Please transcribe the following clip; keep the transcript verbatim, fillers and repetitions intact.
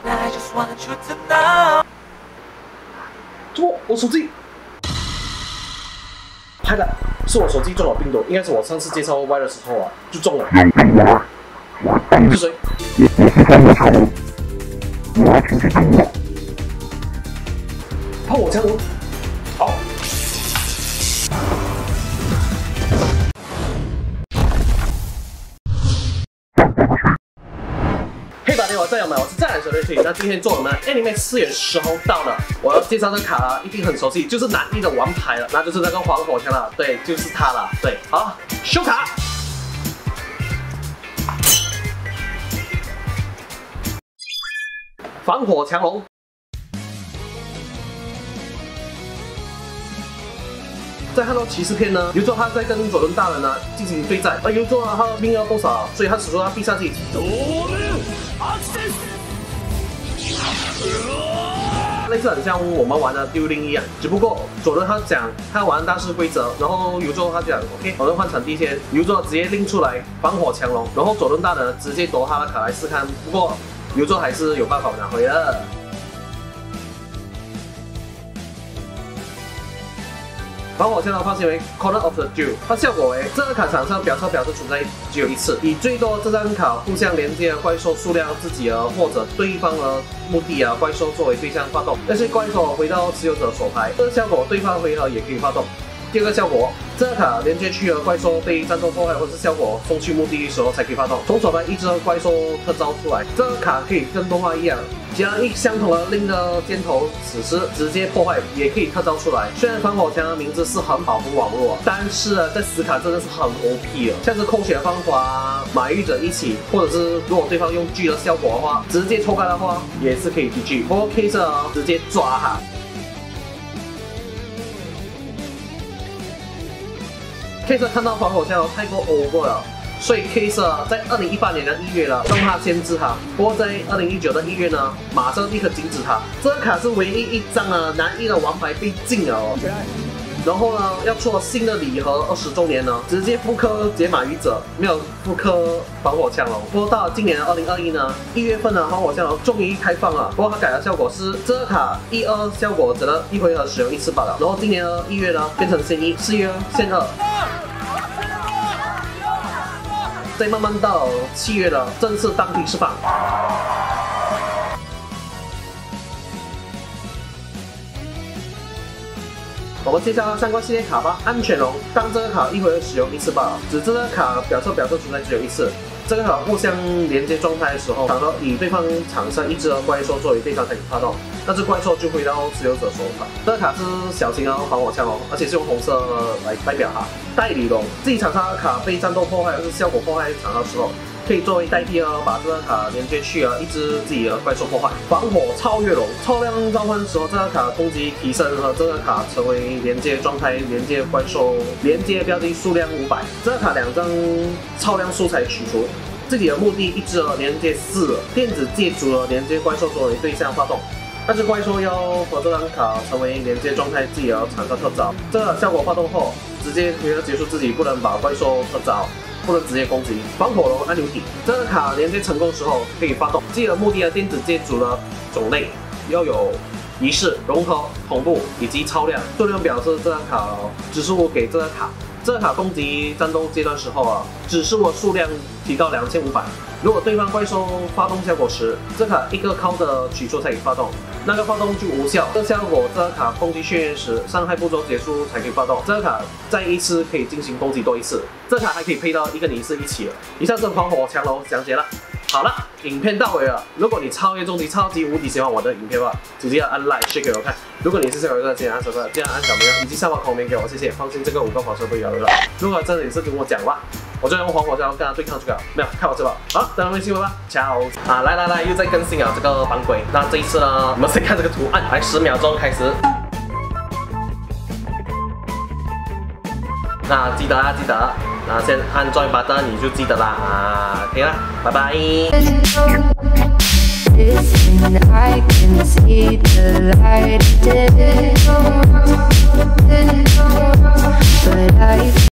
怎么我手机？拍的是我手机中了病毒，应该是我上次介绍 Y 的时候啊就中了。是谁？抛我枪我。好。嘿，大家好，战友们，我是战神雷水。那今天做我们 Anime 四月十号到了，我要介绍这卡啊，一定很熟悉，就是男一的王牌了，那就是那个防火墙了。对，就是它了。对，好，修卡。防火强龙。在看到骑士篇呢，游佐他在跟佐伦大人呢进行对战，而游佐他的命要多少，所以他使出他必杀技。类似很像我们玩的丢零一样，只不过佐伦他讲他玩大师规则，然后游佐他讲 OK， 我们换场地先，游佐直接拎出来防火强龙，然后佐伦大人直接夺他的卡来试看，不过游佐还是有办法拿回的。防火枪的发现为 Corner of the Dew， 它效果为这张卡场上表测表示存在只有一次，以最多这张卡互相连接的怪兽数量自己的或者对方的目的啊怪兽作为对象发动，那些怪兽回到持有者手牌，这个效果对方回合也可以发动。第二个效果，这张卡连接区的怪兽被战斗破坏或者是效果送去目的地的时候才可以发动。从手牌一只怪兽特招出来，这张卡可以跟动画一样，将一相同的另的箭头此时直接破坏，也可以特招出来。虽然防火墙的名字是很保护网络，但是啊，在死卡真的是很 O P 了，像是控血的方法，马御者一起，或者是如果对方用狙的效果的话，直接抽开的话也是可以 G G。不过 K 色直接抓哈。K 色看到防火墙太过 over 了，所以 K 色在二零一八年的一月了，让他先制它。不过在二零一九的一月呢，马上立刻禁止它。这个卡是唯一一张啊男一的王牌被禁了哦。然后呢，要出了新的礼盒二十周年呢，直接复刻解码愚者，没有复刻防火枪龙。不过到了今年的二零二一呢，一月份呢，防火枪龙终于开放了。不过它改的效果是这个卡一二效果只能一回合使用一次罢了。然后今年的一月呢，变成限一，四月限二。再慢慢到七月了，正式当地释放。我们介绍相关系列卡吧。安全龙，当这个卡一回合使用一次罢了，只这个卡表测表测存在只有一次。这个卡互相连接状态的时候，场合以对方场上一只的怪兽作为对象才可以发动，那只怪兽就回到持有者手上。这个卡是小型的防火枪龙，而且是用红色来代表它。代理龙，自己场上的卡被战斗破坏或是效果破坏场的时候，可以作为代替啊，把这张卡连接去啊一只自己的怪兽破坏。防火超越龙，超量召唤的时候，这张卡攻击提升和这张卡成为连接状态，连接怪兽，连接标记数量五百。这张卡两张超量素材取出，自己的目的一只的连接四，电子借主的连接怪兽作为对象发动。那只怪兽要和这张卡成为连接状态，自己要产生特招。这个效果发动后，直接回合结束，自己不能把怪兽特招。不能直接攻击。防火龙按钮体，这个卡连接成功时候可以发动。自己的目的的电子借主的种类要有仪式、融合、同步以及超量。数量表示这张卡指示物给这张卡。这个卡攻击战斗阶段时候啊，指示物数量提高两千五百。如果对方怪兽发动效果时，这卡一个靠的取出才可以发动，那个发动就无效。这效果这卡攻击训练时，伤害步骤结束才可以发动。这卡再一次可以进行攻击多一次。这卡还可以配到一个尼斯一起了。以上是防火强龙讲解了。好了，影片到尾了。如果你超越终极超级无敌喜欢我的影片的话，直接按 like share 给我看。如果你是小友的，记得按 subscribe， 记得按小铃铛以及下方口面给我，谢谢。放心，这个五个跑车不会咬人了。如果真的你是跟我讲话，我就用防火枪跟他对抗就可以了。没有，看我这把。好，等我们新闻吧 ，ciao 啊！来来来，又在更新了这个版规。那这一次呢，我们先看这个图案，来十秒钟开始。那记得啊，记得。那先按 join button 你就记得啦啊，可以啦，拜拜。I can see the light.